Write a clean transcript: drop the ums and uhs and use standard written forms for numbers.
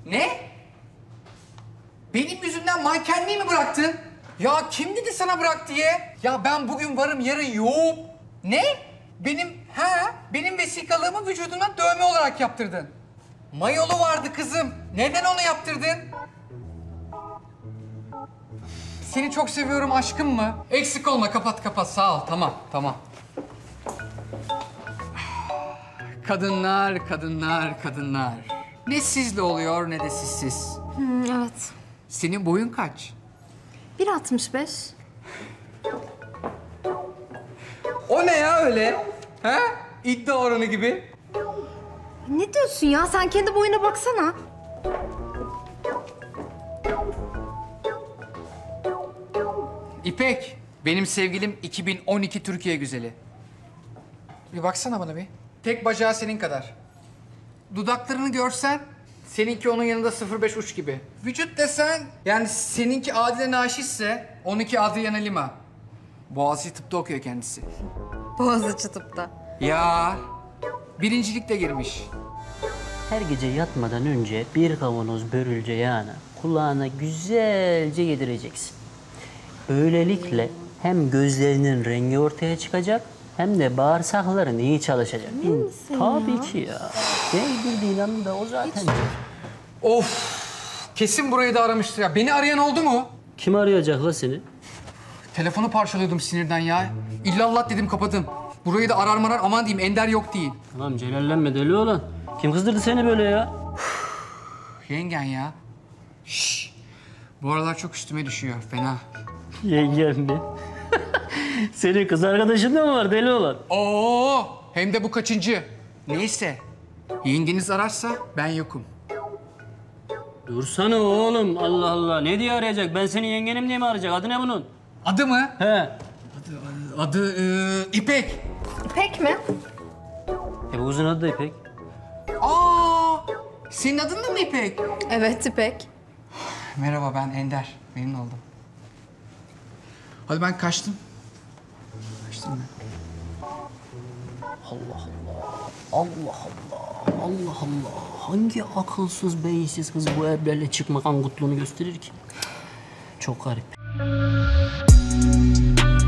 Ne? Benim yüzümden mankenliği mi bıraktın? Ya kim dedi sana bırak diye? Ya ben bugün varım, yarın yoğum. Ne? Benim vesikalığımı vücuduna dövme olarak yaptırdın. Mayolu vardı kızım. Neden onu yaptırdın? Seni çok seviyorum aşkım mı? Eksik olma, kapat. Sağ ol, tamam. Kadınlar. Ne sizle oluyor ne de sizsiz. Evet. Senin boyun kaç? 1.65. O ne ya öyle? Ha? İddia oranı gibi. Ne diyorsun ya? Sen kendi boyuna baksana. İpek, benim sevgilim 2012 Türkiye güzeli. Bir baksana bana bir. Tek bacağı senin kadar. Dudaklarını görsen, seninki onun yanında 0.5 uç gibi. Vücut desen, yani seninki Adile Naşit'se, onunki Adriana Lima. Boğaziçi tıpta okuyor kendisi. Boğaziçi tıpta. Ya, birincilikte girmiş. Her gece yatmadan önce bir kavanoz börülce yağını kulağına güzelce yedireceksin. Böylelikle hem gözlerinin rengi ortaya çıkacak hem de bağırsakların iyi çalışacak. Tabii ki ya. Değdirdiğin anda o zaten. Of, kesin burayı da aramıştır ya. Beni arayan oldu mu? Kim arayacak la seni? Telefonu parçalıyordum sinirden ya. İllallah dedim kapadım. Burayı da arar marar aman diyeyim Ender yok değil. Tamam celallenme deli oğlan. Kim kızdırdı seni böyle ya? Yengen ya. Şşş. Bu aralar çok üstüme düşüyor. Fena. Yengem mi? Senin kız arkadaşın da mı var deli olan? Oo, hem de bu kaçıncı? Neyse. Yengeniz ararsa ben yokum. Dursana oğlum Allah Allah. Ne diye arayacak? Ben senin yengenim diye mi arayacak? Adı ne bunun? Adı mı? He. Adı İpek. İpek mi? Bu uzun adı da İpek. Aa, senin adın da mı İpek? Evet İpek. Merhaba ben Ender. Memnun oldum. Hadi ben kaçtım. Kaçtım ben. Allah Allah. Allah Allah. Hangi akılsız, beyinsiz kız bu evlerle çıkmak angutluğunu gösterir ki? Çok garip.